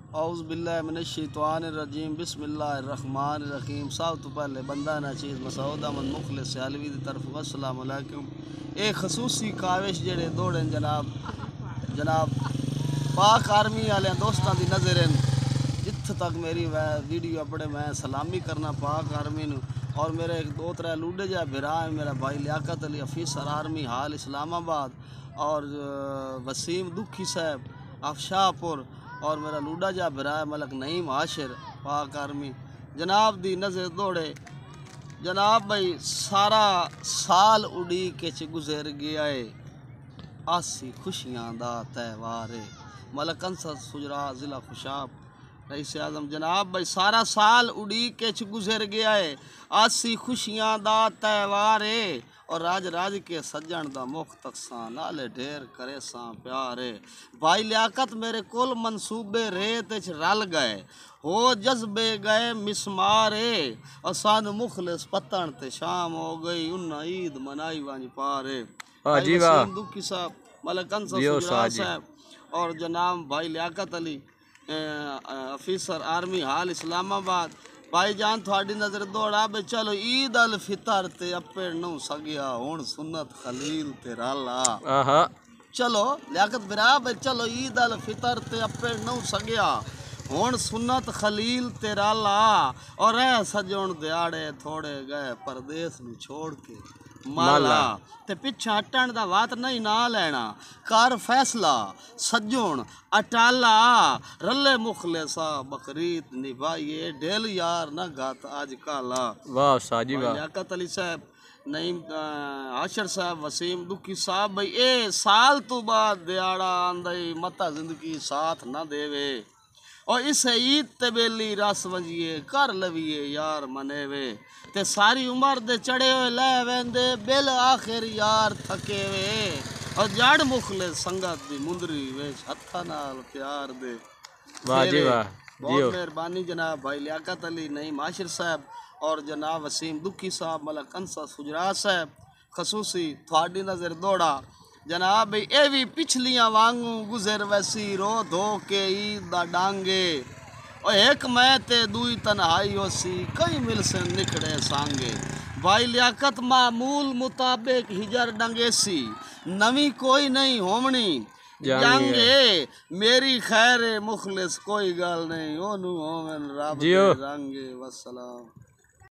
اعوذ باللہ من الشیطان الرجیم بسم اللہ الرحمن الرحیم۔ سب تو پہلے بندہ ناچیز مسعود احمد مخلص سیالوی دی طرف السلام علیکم۔ ایک خصوصی کاوش جڑے دوڑن جناب پاک آرمی والے دوستاں دی نظر جتھے تک میری ویڈیو اپنے میں سلامی کرنا پاک آرمی نو، اور میرے ایک دو ترے لوڈے جا بھرا ہے، میرا بھائی لیاقت علی افیسر آرمی حال اسلام آباد، اور وسیم دکھی صاحب افشاہ پور، اور میرا لوڈا جا بھرا ہے ملک نعیم عاشر پاک آرمی جناب دی نظر دوڑے۔ جناب بھائی سارا سال اڑی کے گزر گیا ہے، آسی خوشیاں دا تہوار ہے، ملک انصر سجرا ضلع خوشاب رئیس اعظم۔ جناب بھائی سارا سال اڑی کے گزر گیا ہے، آسی خوشیاں دا تہوار ہے، اور راج راج کے سجن دا مختقساں نالے ڈھیر کرے ساں پیار ہے۔ بھائی لیاقت میرے کل منصوبے ریت رل گئے، ہو جذبے گئے مسمار ہے، اور سان مخلص پتن تے شام ہو گئی انہاں عید منائی وانج پار ہے۔ بھائی وسیم دکھی صاحب ملک انصر سجرا صاحب اور جناب بھائی لیاقت علی افیسر آرمی حال اسلام آباد، بھائی جان تھوڑی نظر دوڑا بے چلو عید الفطر تے اپے نو سگیا ہون سنت خلیل تے رالا۔ چلو لیاقت برا بے چلو عید الفطر تے اپے نو سگیا ہون سنت خلیل تے رالا، اور اے سجون دیاڑے تھوڑے گئے پردیس نو چھوڑ کے مالا، تے پچھا ہٹن دا وات نہیں نہ لینا، کر فیصلہ سجون اٹالا، رلے مخلصا بقرید نبھائیے ڈیل یار نہ گات آج کالا۔ واہ ساجی واہ۔ لیاقت علی صاحب نعیم عاشر صاحب وسیم دکھی صاحب بھائی اے سال تو بعد دیاڑا آندائی متا زندگی ساتھ نہ دے وے، اور اس عید تے بیلی رس ونجیے کر لویے یار منے وے، تے ساری عمر دے چڑھے ہوئے لے ویندے بل آخر یار تھکے وے، اور جڑ مخلص سنگت دی مندری ویچ ہتھا نال پیار دے۔ واہ واہ، بہت مہربانی جناب بھائی لیاقت علی نعیم عاشر صاحب اور جناب وسیم دکھی صاحب ملک انصر سجرا صاحب خصوصی تھوڑی نظر دوڑا۔ جناب بھائی اے بھی پچھلیاں وانگوں گزر ویسی رو دھو کے عید دا ڈانگے، اور ایک میں تے دوئی تنہائی ہو سی کئی مل سے نکڑے سانگے، بھائی لیاقت معمول مطابق ہجر ڈنگے سی نوی کوئی نہیں ہومنی جانگے، میری خیر مخلص کوئی گل نہیں اونوں ہومن رب دے رنگے۔ والسلام۔